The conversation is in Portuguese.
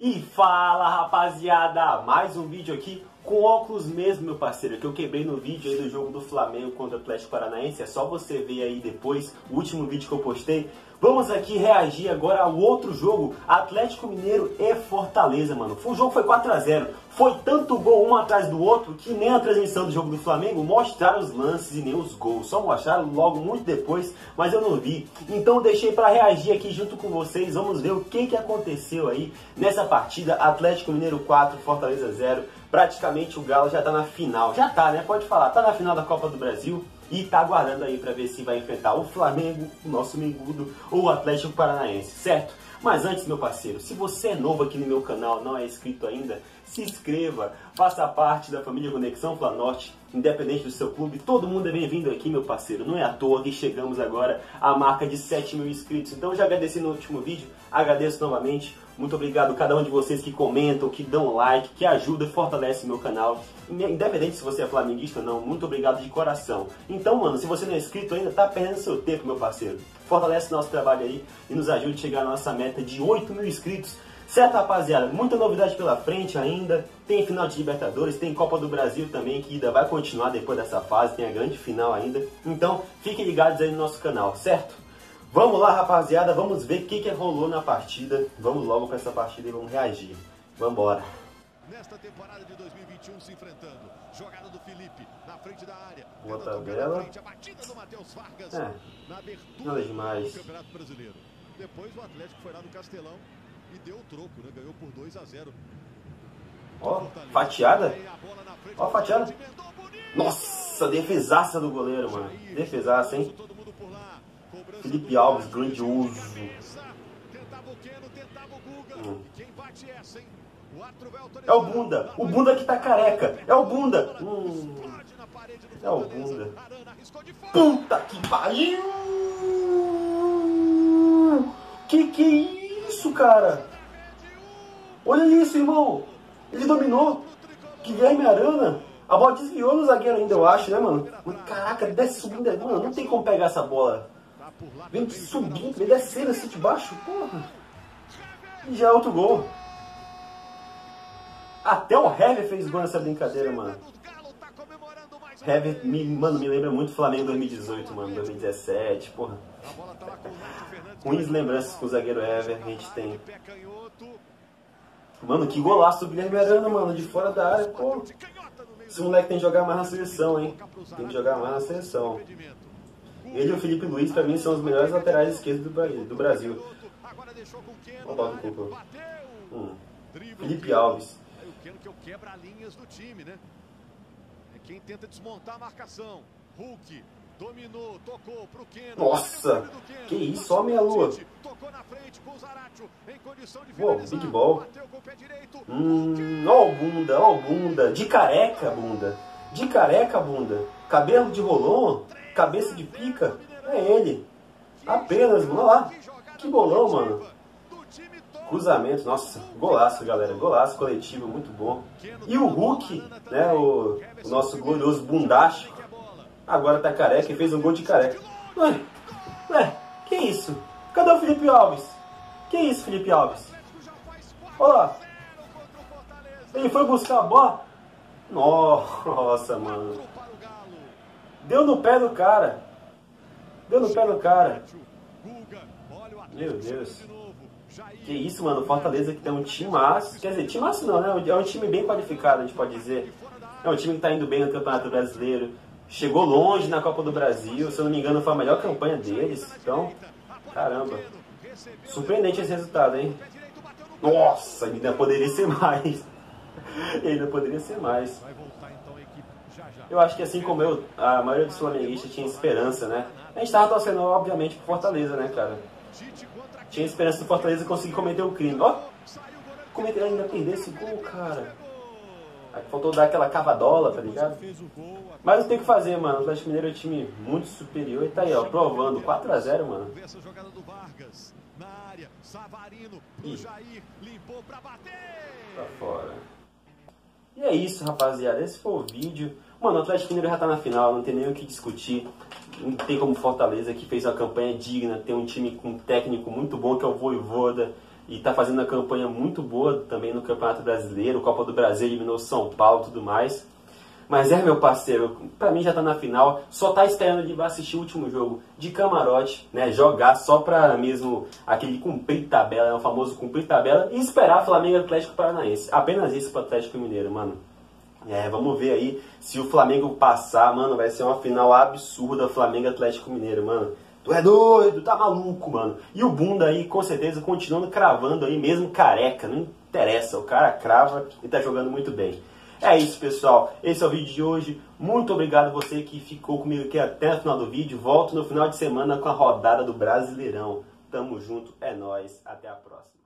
E fala, rapaziada, mais um vídeo aqui com óculos mesmo, meu parceiro, que eu quebrei no vídeo aí do jogo do Flamengo contra o Atlético Paranaense. É só você ver aí depois o último vídeo que eu postei. Vamos aqui reagir agora ao outro jogo, Atlético Mineiro e Fortaleza, mano. O jogo foi 4 a 0. Foi tanto gol um atrás do outro que nem a transmissão do jogo do Flamengo mostraram os lances e nem os gols. Só mostraram logo muito depois, mas eu não vi. Então eu deixei para reagir aqui junto com vocês. Vamos ver o que aconteceu aí nessa partida. Atlético Mineiro 4, Fortaleza 0. Praticamente o Galo já tá na final. Já tá, né? Pode falar. Tá na final da Copa do Brasil. E tá aguardando aí para ver se vai enfrentar o Flamengo, o nosso Mengudo, ou o Atlético Paranaense, certo? Mas antes, meu parceiro, se você é novo aqui no meu canal, não é inscrito ainda, se inscreva, faça parte da família Conexão Flanorte, independente do seu clube, todo mundo é bem-vindo aqui, meu parceiro. Não é à toa que chegamos agora à marca de 7 mil inscritos. Então, já agradeci no último vídeo, agradeço novamente. Muito obrigado a cada um de vocês que comentam, que dão like, que ajudam e fortalecem meu canal. Independente se você é flamenguista ou não, muito obrigado de coração. Então, mano, se você não é inscrito ainda, tá perdendo seu tempo, meu parceiro. Fortalece nosso trabalho aí e nos ajude a chegar à nossa meta de 8 mil inscritos. Certo, rapaziada? Muita novidade pela frente ainda. Tem final de Libertadores, tem Copa do Brasil também, que ainda vai continuar depois dessa fase. Tem a grande final ainda. Então, fiquem ligados aí no nosso canal, certo? Vamos lá, rapaziada, vamos ver o que rolou na partida. Vamos logo para essa partida e vamos reagir. Vambora. Nesta temporada de 2021 se enfrentando. Jogada do Felipe na frente da área. Boa tabela. A batida do Matheus Vargas na abertura nada demais. do Campeonato Brasileiro. Depois o Atlético foi lá no Castelão e deu o troco, né? Ganhou por 2 a 0. Ó, fatiada. Ó, fatiada. Nossa, defesaça do goleiro, mano. Defesaça, hein? Felipe Alves, grandioso. É o Bunda que tá careca. É o Bunda. É o Bunda. Puta que pariu! Que é isso, cara? Olha isso, irmão. Ele dominou. Guilherme Arana. A bola desviou no zagueiro ainda, eu acho, né, mano? Caraca, ele desce subindo. Mano, não tem como pegar essa bola. Vem subindo, vem descendo assim de baixo, porra. E já é outro gol. Até o Hever fez gol nessa brincadeira, mano. Hever, mano, me lembra muito Flamengo 2018, mano, 2017, porra. Ruins lembranças com o zagueiro Hever a gente tem. Mano, que golaço do Guilherme Arana, mano, de fora da área, pô. Esse moleque tem que jogar mais na seleção, hein. Tem que jogar mais na seleção. Ele e o Felipe Luiz, pra mim, são os melhores laterais esquerdos do Brasil. Vamos botar o cuco. Felipe Alves. O quebra-linhas do time, né? É quem tenta desmontar a marcação. Hulk dominou, tocou pro Keno. Nossa, que isso, ó meia lua. Tocou na frente com o Zaratio em condição de finalizar. Big ball. Ó o Bunda. De careca, Bunda. De careca, Bunda. Cabelo de rolon. Cabeça de pica, é ele. Apenas, olha lá. Que bolão, mano. Cruzamento, nossa, golaço, galera. Golaço coletivo, muito bom. E o Hulk, né, o nosso glorioso bundástico, agora tá careca e fez um gol de careca. Ué, que isso? Cadê o Felipe Alves? Que isso, Felipe Alves? Olha lá. Ele foi buscar a bola. Nossa, mano. Deu no pé do cara. Meu Deus. Que isso, mano. Fortaleza que tem um timaço. Quer dizer, timaço não, né? É um time bem qualificado, a gente pode dizer. É um time que tá indo bem no Campeonato Brasileiro. Chegou longe na Copa do Brasil. Se eu não me engano, foi a melhor campanha deles. Então, caramba. Surpreendente esse resultado, hein? Nossa, ainda poderia ser mais. Ainda poderia ser mais. Eu acho que assim como eu, a maioria dos flamenguistas tinha esperança, né? A gente tava torcendo, obviamente, pro Fortaleza, né, cara? Tinha esperança do Fortaleza conseguir cometer o crime. Ó! Cometer ainda perder esse gol, cara. Aí faltou dar aquela cavadola, tá ligado? Mas não tem o que fazer, mano. O Atlético Mineiro é um time muito superior e tá aí, ó, provando. 4 a 0, mano. Ih. Tá fora. E é isso, rapaziada. Esse foi o vídeo. Mano, o Atlético Mineiro já tá na final, não tem nem o que discutir. Não tem como Fortaleza, que fez uma campanha digna, tem um time com um técnico muito bom, que é o Vojvoda. e tá fazendo uma campanha muito boa também no Campeonato Brasileiro, Copa do Brasil, eliminou São Paulo e tudo mais. Mas meu parceiro, pra mim já tá na final, só tá esperando de assistir o último jogo de camarote, né, jogar só pra mesmo aquele cumprir tabela, é o famoso cumprir tabela, e esperar Flamengo e Atlético Paranaense. Apenas isso pro Atlético Mineiro, mano. Vamos ver aí se o Flamengo passar, mano, vai ser uma final absurda, Flamengo e Atlético Mineiro, mano. Tu é doido, tá maluco, mano. E o Bunda aí, com certeza, continuando cravando aí, mesmo careca, não interessa, o cara crava e tá jogando muito bem. É isso, pessoal. Esse é o vídeo de hoje. Muito obrigado a você que ficou comigo aqui até o final do vídeo. Volto no final de semana com a rodada do Brasileirão. Tamo junto, é nóis. Até a próxima.